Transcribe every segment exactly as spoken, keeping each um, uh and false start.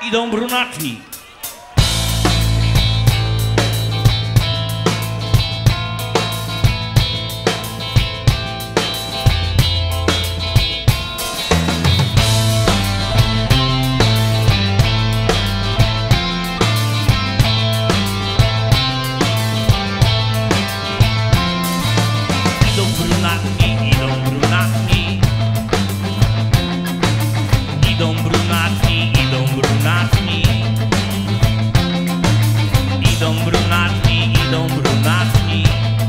idą brunatni. Idą brunatni, idą brunatni. Idą brunatni, idą brunatni. Idą brunatni, idą brunatni.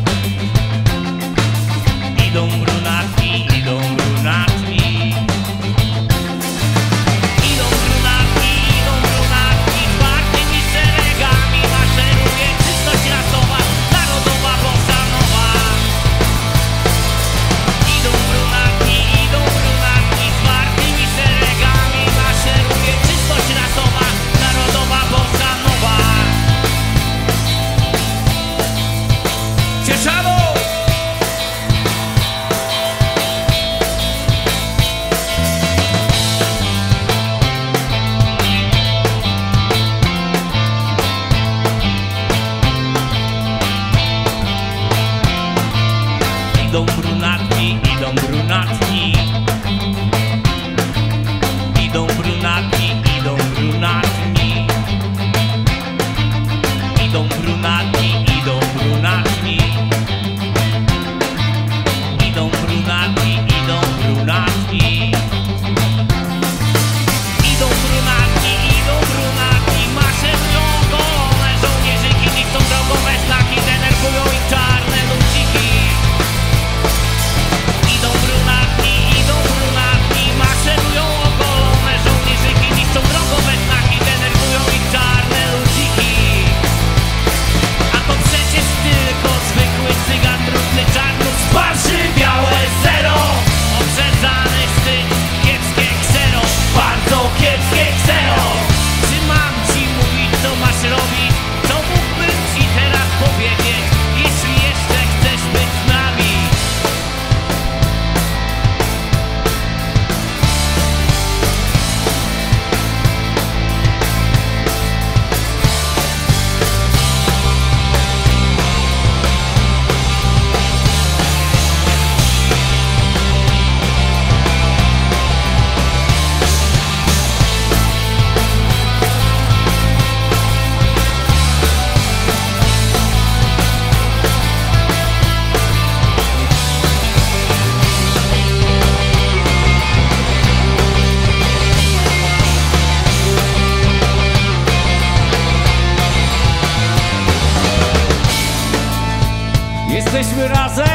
Idą brunatni, idą brunatni. Idą brunatni, idą brunatni. Czwartymi szeregami maszeruje czystość rasowa, narodowa bossa nowa. Idą brunatni, idą brunatni. Czwartymi szeregami maszeruje czystość rasowa, narodowa bossa nowa. Cieszano! Idą brunatni, idą brunatni. Idą brunatni, idą brunatni. Idą brunatni, idą brunatni. Idą brunatni, idą brunatni. Idą brunatni, idą brunatni. Maszerują ogolone żołnierzyki, niszczą drogowe znaki, denerwują ich czarne luciki. Idą brunatni, idą brunatni. Maszerują ogolone żołnierzyki, niszczą drogowe znaki, denerwują ich czarne luciki. A to przecież tylko zwykły cygan, brudny czarnus, twarzy białe zero. Obrzezany sztyc, kiepskie ksero, bardzo kiepskie ksero. Czy mam ci mówić, co masz robić? Co mógłbym ci teraz powiedzieć, jeśli jeszcze chcesz być z nami? Jesteśmy razem.